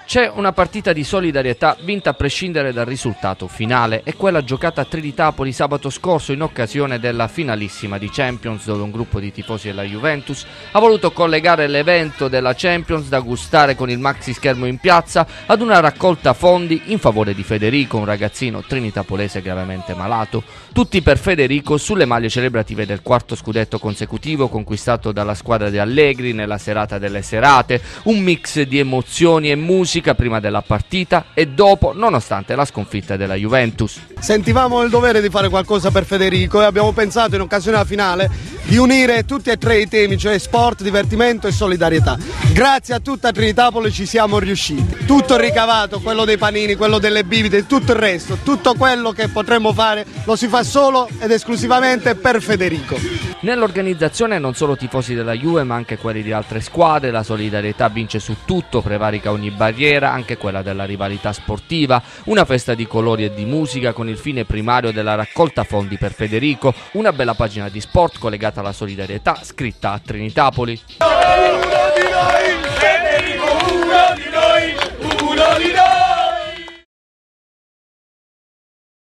C'è una partita di solidarietà vinta a prescindere dal risultato finale, è quella giocata a Trinitapoli sabato scorso in occasione della finalissima di Champions, dove un gruppo di tifosi della Juventus ha voluto collegare l'evento della Champions da gustare con il maxi schermo in piazza ad una raccolta fondi in favore di Federico, un ragazzino trinitapolese gravemente malato. Tutti per Federico sulle maglie celebrative del quarto scudetto consecutivo conquistato dalla squadra di Allegri nella serata delle serate, un mix di emozioni e musica prima della partita e dopo, nonostante la sconfitta della Juventus. Sentivamo il dovere di fare qualcosa per Federico e abbiamo pensato in occasione della finale di unire tutti e tre i temi, cioè sport, divertimento e solidarietà. Grazie a tutta Trinitapoli ci siamo riusciti. Tutto il ricavato, quello dei panini, quello delle bibite, tutto il resto, tutto quello che potremmo fare lo si fa solo ed esclusivamente per Federico. Nell'organizzazione non solo tifosi della Juve ma anche quelli di altre squadre, la solidarietà vince su tutto, prevarica ogni barriera, anche quella della rivalità sportiva, una festa di colori e di musica con il fine primario della raccolta fondi per Federico, una bella pagina di sport collegata alla solidarietà scritta a Trinitapoli.